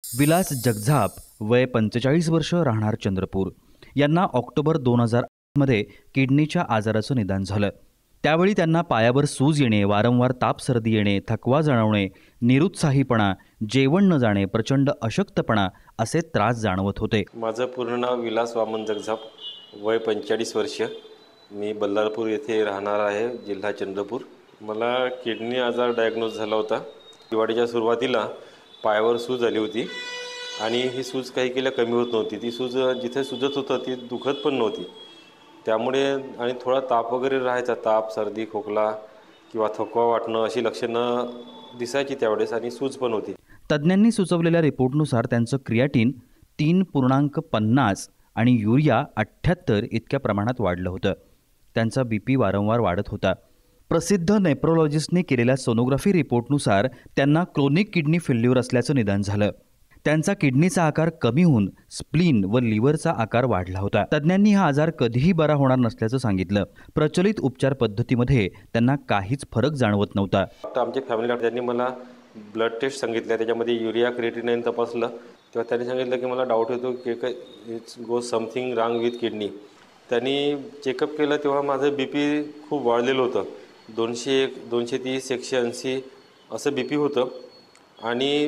विलास जगझाप वय 45 वर्ष राहणार चंद्रपूर यांना ऑक्टोबर 2008 मध्ये किडनीच्या आजाराचं निदान झालं। त्यावेळी त्यांना पायावर सूज येणे, वारंवार ताप सर्दी येणे, थकवा जाणवणे, निरुत्साहीपणा, जेवण न जाणे, प्रचंड अशक्तपणा असे त्रास जाणवत होते। माझं पूर्ण नाव विलास वामन जगझाप, वय 45 वर्ष। मी बल्लारपूर येथे राहणार आहे, जिल्हा चंद्रपूर। मला किडनी आजार डायग्नोज झाला होता। दिवाळीच्या सुरुवातीला पायावर सूज आली होती आणि ही सूज काही केल्या कमी होत नव्हती। ती सूज जिथे सुजत होतं ती दुखत पण नव्हती। त्यामुळे आणि थोडा ताप वगैरे राहायचा, ताप, सर्दी, खोकला किंवा थकवा वाटणं अशी लक्षणं दिसायची त्यावेळेस आणि सूज पण होती। तज्ञांनी सुचवलेल्या रिपोर्टनुसार त्यांचं क्रिएटिन 3.50 आणि युरिया 78 इतक्या प्रमाणात वाढलं होतं। त्यांचा बीपी वारंवार वाढत होता। प्रसिद्ध नेफ्रोलॉजिस्टने केलेल्या सोनोग्राफी रिपोर्टनुसार त्यांना क्रोनिक किडनी फेल्युअर असल्याचं निदान झालं। त्यांचा किडनीचा आकार कमी होऊन स्प्लीन व लिव्हरचा आकार वाढला होता। तज्ञांनी हा आजार कधीही बरा होणार नसल्याचं सांगितलं। प्रचलित उपचार पद्धतीमध्ये त्यांना काहीच फरक जाणवत नव्हता। आमचे फॅमिली डॉक्टरांनी मला ब्लड टेस्ट सांगितले, त्याच्यामध्ये युरिया क्रिएटिनाइन तपासलं, तेव्हा त्यांनी सांगितलं की मला डाऊट येतो की it's go something wrong with kidney. त्यांनी चेकअप केलं तेव्हा माझं बीपी खूप वाढलेलं होतं। 201, 230, 180 असं बीपी होतं आणि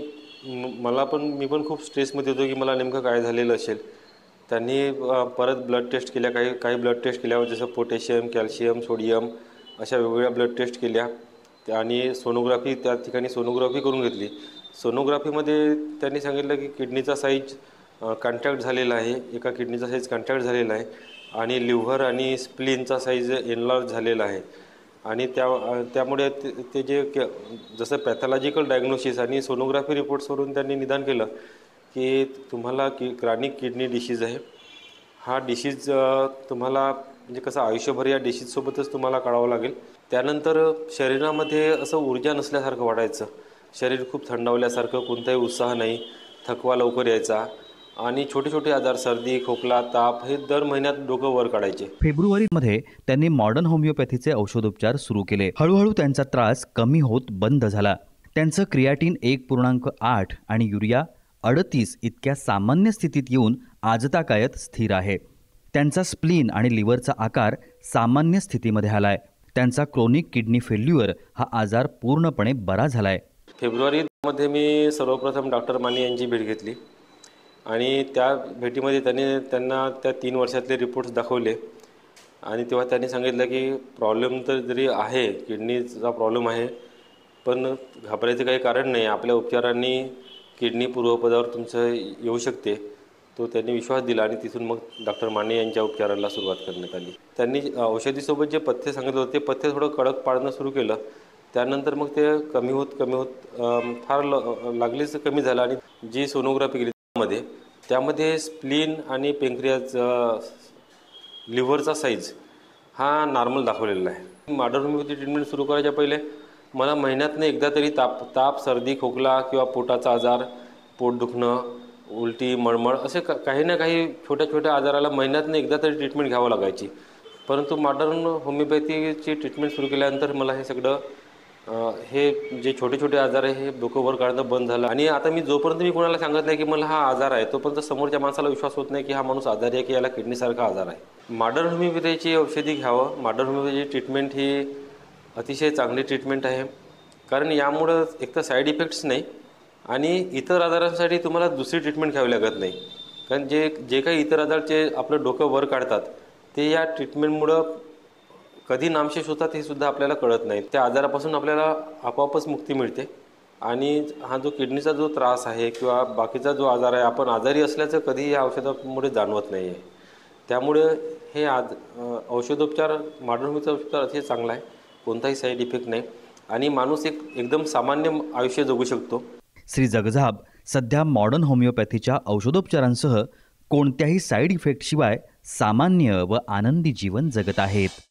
मी पण खूप स्ट्रेसमध्ये होतो की मला नेमकं काय झालेलं असेल। त्यांनी परत ब्लड टेस्ट केल्या, काही ब्लड टेस्ट केल्या, जसं पोटॅशियम, कॅल्शियम, सोडियम अशा वेगवेगळ्या ब्लड टेस्ट केल्या आणि सोनोग्राफी त्या ठिकाणी सोनोग्राफी करून घेतली। सोनोग्राफीमध्ये त्यांनी सांगितलं की किडनीचा साईज कॉन्ट्रॅक्ट झालेला आहे, एका किडनीचा साईज कॉन्ट्रॅक्ट झालेला आहे आणि लिव्हर आणि स्प्लीनचा साईज एनलार्ज झालेला आहे आणि त्यामुळे ते जे जसं पॅथॉलॉजिकल डायग्नोसिस आणि सोनोग्राफी रिपोर्ट्सवरून त्यांनी निदान केलं की तुम्हाला क्रॉनिक किडनी डिसीज आहे। हा डिसीज तुम्हाला म्हणजे कसं आयुष्यभर या डिसीजसोबतच तुम्हाला काढावं लागेल। त्यानंतर शरीरामध्ये असं ऊर्जा नसल्यासारखं वाटायचं, शरीर खूप थंडावल्यासारखं, कोणताही उत्साह नाही, थकवा लवकर यायचा आणि छोटे छोटे आजार, सर्दी, खोकला, ताप हे दर महिन्यात डोकं वर काढायचे। फेब्रुवारीमध्ये त्यांनी मॉडर्न होमिओपॅथीचे औषधोपचार सुरू केले। हळूहळू त्यांचा त्रास कमी होत बंद झाला। त्यांचं क्रिएटिन 1.8 आणि युरिया 38 इतक्या सामान्य स्थितीत येऊन आजतागायत स्थिर आहे। त्यांचा स्प्लीन आणि लिव्हरचा आकार सामान्य स्थितीमध्ये आलाय। त्यांचा क्रोनिक किडनी फेल्युअर हा आजार पूर्णपणे बरा झालाय। फेब्रुवारीमध्ये मी सर्वप्रथम डॉक्टर माने यांची भेट घेतली आणि त्या भेटीमध्ये त्यांना त्या 3 वर्षातले रिपोर्ट्स दाखवले आणि तेव्हा त्यांनी सांगितलं की प्रॉब्लेम तर जरी आहे, किडनीचा प्रॉब्लेम आहे, पण घाबरायचं काही कारण नाही, आपल्या उपचारांनी किडनी पूर्वपदावर तुमचं येऊ शकते। तो त्यांनी विश्वास दिला आणि तिथून मग डॉक्टर माने यांच्या उपचाराला सुरुवात करण्यात आली। त्यांनी औषधीसोबत जे पथ्य सांगितलं होते ते पथ्य थोडं कडक पाळणं सुरू केलं। त्यानंतर मग ते कमी होत फार लागलीच कमी झालं आणि जी सोनोग्राफी केली त्यामध्ये स्प्लीन आणि पेंक्रियाज, लिव्हरचा साईज हा नॉर्मल दाखवलेला आहे। मॉडर्न होमिओपॅथी ट्रीटमेंट सुरू करायच्या पहिले मला महिन्यातनं एकदा तरी ताप, सर्दी, खोकला किंवा पोटाचा आजार, पोट दुखणं, उलटी, मळमळ असे काही ना काही छोट्या आजाराला महिन्यातनं एकदा तरी ट्रीटमेंट घ्यावं लागायची। परंतु मॉडर्न होमिओपॅथीची ट्रीटमेंट सुरू केल्यानंतर मला हे सगळं हे जे छोटे आजार आहे हे डोकं वर काढणं बंद झालं आणि आता जोपर्यंत मी कोणाला सांगत नाही की मला हा आजार आहे तोपर्यंत समोरच्या माणसाला विश्वास होत नाही की हा माणूस आजारी आहे की याला किडनीसारखा आजार आहे। मॉडर्न होमिओपॅथीची औषधी घ्यावं। मॉडर्न होमिओपॅथीची ट्रीटमेंट ही अतिशय चांगली ट्रीटमेंट आहे, कारण यामुळं एक तर साईड इफेक्ट्स नाही आणि इतर आजारांसाठी तुम्हाला दुसरी ट्रीटमेंट घ्यावी लागत नाही, कारण जे काही इतर आजारचे आपलं डोकं वर काढतात ते या ट्रीटमेंटमुळं कधी नामशेष होतात हे सुद्धा आपल्याला कळत नाही। त्या आजारापासून आपल्याला आपोआपच मुक्ती मिळते आणि हा जो किडनीचा जो त्रास आहे किंवा बाकीचा जो आजार आहे, आपण आजारी असल्याचं कधीही या औषधामुळे जाणवत नाही आहे। त्यामुळे हे औषधोपचार, मॉडर्न होमिओपॅथीचा उपचार अतिशय चांगला आहे, कोणताही साईड इफेक्ट नाही आणि माणूस एकदम सामान्य आयुष्य जगू शकतो। श्री जगझाप सध्या मॉडर्न होमिओपॅथीच्या औषधोपचारांसह कोणत्याही साईड इफेक्टशिवाय सामान्य व आनंदी जीवन जगत आहेत।